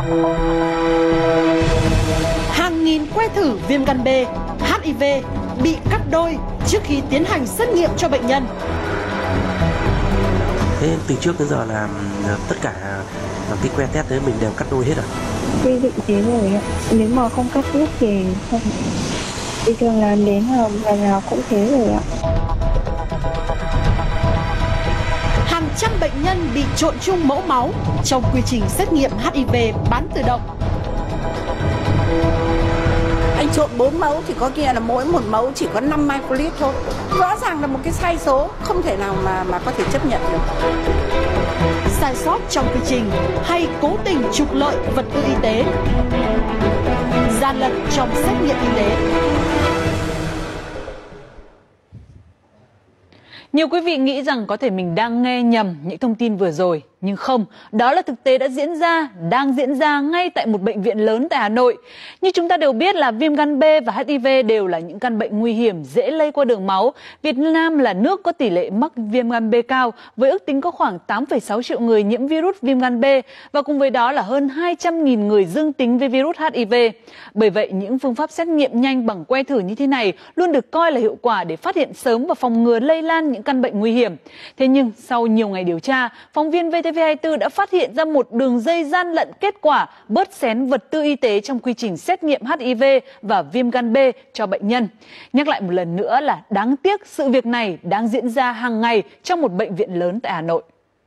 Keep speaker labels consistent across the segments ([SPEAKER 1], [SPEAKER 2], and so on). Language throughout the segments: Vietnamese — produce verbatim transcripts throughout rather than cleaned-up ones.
[SPEAKER 1] Hàng nghìn que thử viêm gan B, H I V bị cắt đôi trước khi tiến hành xét nghiệm cho bệnh nhân.
[SPEAKER 2] Thế từ trước đến giờ là tất cả cái que test đấy mình đều cắt đôi hết à?
[SPEAKER 3] Quy định thế rồi ạ. Nếu mà không cắt hết thì không. Thì thường là đến ngày nào cũng thế rồi ạ.
[SPEAKER 1] Hàng trăm bệnh nhân bị trộn chung mẫu máu trong quy trình xét nghiệm H I V bán tự động.
[SPEAKER 4] Anh trộn bốn mẫu thì có nghĩa là mỗi một mẫu chỉ có năm microlit thôi. Rõ ràng là một cái sai số không thể nào mà mà có thể chấp nhận được.
[SPEAKER 1] Sai sót trong quy trình hay cố tình trục lợi vật tư y tế, gian lận trong xét nghiệm y tế.
[SPEAKER 5] Nhiều quý vị nghĩ rằng có thể mình đang nghe nhầm những thông tin vừa rồi, nhưng không, đó là thực tế đã diễn ra, đang diễn ra ngay tại một bệnh viện lớn tại Hà Nội. Như chúng ta đều biết là viêm gan B và H I V đều là những căn bệnh nguy hiểm dễ lây qua đường máu. Việt Nam là nước có tỷ lệ mắc viêm gan B cao, với ước tính có khoảng tám phẩy sáu triệu người nhiễm virus viêm gan B và cùng với đó là hơn hai trăm nghìn người dương tính với virus H I V. Bởi vậy, những phương pháp xét nghiệm nhanh bằng que thử như thế này luôn được coi là hiệu quả để phát hiện sớm và phòng ngừa lây lan những căn bệnh nguy hiểm. Thế nhưng sau nhiều ngày điều tra, phóng viên vê tê vê hai mươi tư đã phát hiện ra một đường dây gian lận kết quả bớt xén vật tư y tế trong quy trình xét nghiệm H I V và viêm gan B cho bệnh nhân. Nhắc lại một lần nữa là đáng tiếc sự việc này đang diễn ra hàng ngày trong một bệnh viện lớn tại Hà Nội.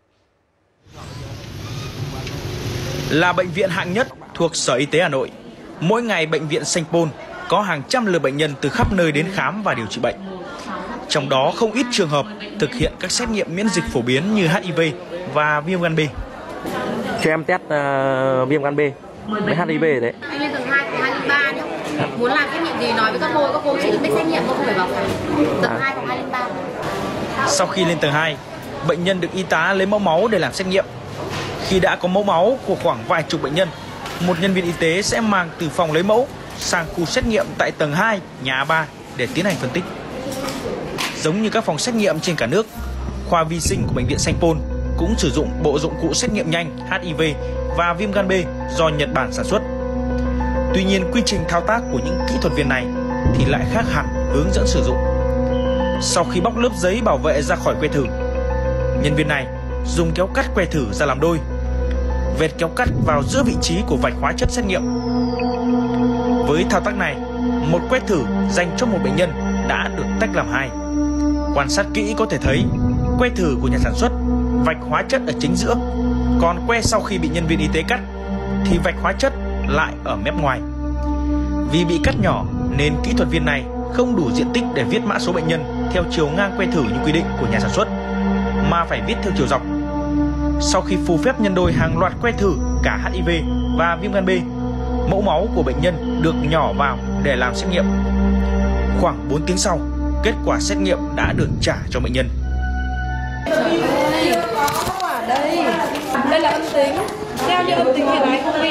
[SPEAKER 6] Là bệnh viện hạng nhất thuộc Sở Y tế Hà Nội, mỗi ngày bệnh viện Sanh Pôn có hàng trăm lượt bệnh nhân từ khắp nơi đến khám và điều trị bệnh. Trong đó không ít trường hợp thực hiện các xét nghiệm miễn dịch phổ biến như H I V và viêm gan B.
[SPEAKER 2] Cho em test uh, viêm gan B với H I V đấy.
[SPEAKER 7] Anh lên tầng hai, tầng hai linh ba nhá. Muốn làm xét nghiệm gì nói với các cô, các cô chỉ biết xét nghiệm, không phải bảo khám. Tầng hai, tầng hai linh ba.
[SPEAKER 6] Sau khi lên tầng hai, bệnh nhân được y tá lấy mẫu máu để làm xét nghiệm. Khi đã có mẫu máu của khoảng vài chục bệnh nhân, một nhân viên y tế sẽ mang từ phòng lấy mẫu sang khu xét nghiệm tại tầng hai, nhà A ba để tiến hành phân tích. Giống như các phòng xét nghiệm trên cả nước, khoa vi sinh của bệnh viện Sanh Pôn cũng sử dụng bộ dụng cụ xét nghiệm nhanh H I V và viêm gan B do Nhật Bản sản xuất. Tuy nhiên, quy trình thao tác của những kỹ thuật viên này thì lại khác hẳn hướng dẫn sử dụng. Sau khi bóc lớp giấy bảo vệ ra khỏi que thử, nhân viên này dùng kéo cắt que thử ra làm đôi, vệt kéo cắt vào giữa vị trí của vạch hóa chất xét nghiệm. Với thao tác này, một que thử dành cho một bệnh nhân đã được tách làm hai. Quan sát kỹ có thể thấy que thử của nhà sản xuất vạch hóa chất ở chính giữa, còn que sau khi bị nhân viên y tế cắt thì vạch hóa chất lại ở mép ngoài. Vì bị cắt nhỏ nên kỹ thuật viên này không đủ diện tích để viết mã số bệnh nhân theo chiều ngang que thử như quy định của nhà sản xuất, mà phải viết theo chiều dọc. Sau khi phù phép nhân đôi hàng loạt que thử cả H I V và viêm gan B, mẫu máu của bệnh nhân được nhỏ vào để làm xét nghiệm. Khoảng bốn tiếng sau, kết quả xét nghiệm đã được trả cho bệnh nhân.
[SPEAKER 8] Đây, có quả đây. Đây là âm tính. Theo như âm tính thì là không bị.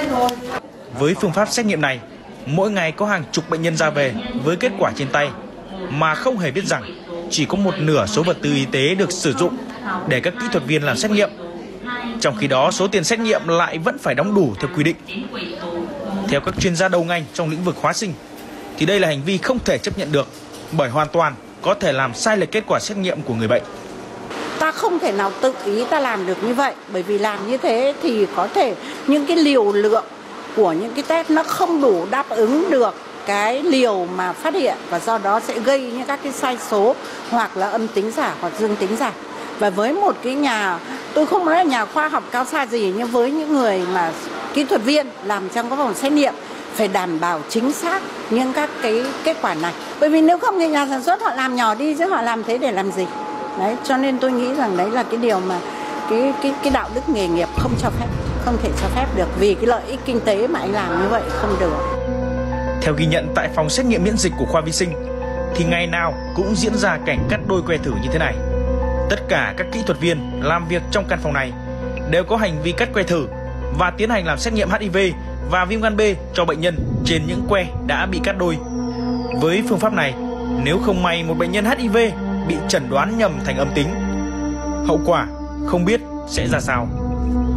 [SPEAKER 6] Với phương pháp xét nghiệm này, mỗi ngày có hàng chục bệnh nhân ra về với kết quả trên tay, mà không hề biết rằng chỉ có một nửa số vật tư y tế được sử dụng để các kỹ thuật viên làm xét nghiệm. Trong khi đó, số tiền xét nghiệm lại vẫn phải đóng đủ theo quy định. Theo các chuyên gia đầu ngành trong lĩnh vực hóa sinh, thì đây là hành vi không thể chấp nhận được, bởi hoàn toàn có thể làm sai lệch kết quả xét nghiệm của người bệnh.
[SPEAKER 4] Ta không thể nào tự ý ta làm được như vậy, bởi vì làm như thế thì có thể những cái liều lượng của những cái test nó không đủ đáp ứng được cái liều mà phát hiện, và do đó sẽ gây những các cái sai số hoặc là âm tính giả hoặc dương tính giả. Và với một cái nhà, tôi không nói là nhà khoa học cao xa gì, nhưng với những người mà kỹ thuật viên làm trong các phòng xét nghiệm phải đảm bảo chính xác những các cái kết quả này. Bởi vì nếu không thì nhà sản xuất họ làm nhỏ đi chứ họ làm thế để làm gì? Đấy, cho nên tôi nghĩ rằng đấy là cái điều mà cái cái cái đạo đức nghề nghiệp không cho phép, không thể cho phép được, vì cái lợi ích kinh tế mà anh làm như vậy không được.
[SPEAKER 6] Theo ghi nhận tại phòng xét nghiệm miễn dịch của khoa vi sinh, thì ngày nào cũng diễn ra cảnh cắt đôi que thử như thế này. Tất cả các kỹ thuật viên làm việc trong căn phòng này đều có hành vi cắt que thử và tiến hành làm xét nghiệm H I V và viêm gan B cho bệnh nhân trên những que đã bị cắt đôi. Với phương pháp này, nếu không may một bệnh nhân H I V bị chẩn đoán nhầm thành âm tính, hậu quả không biết sẽ ra sao.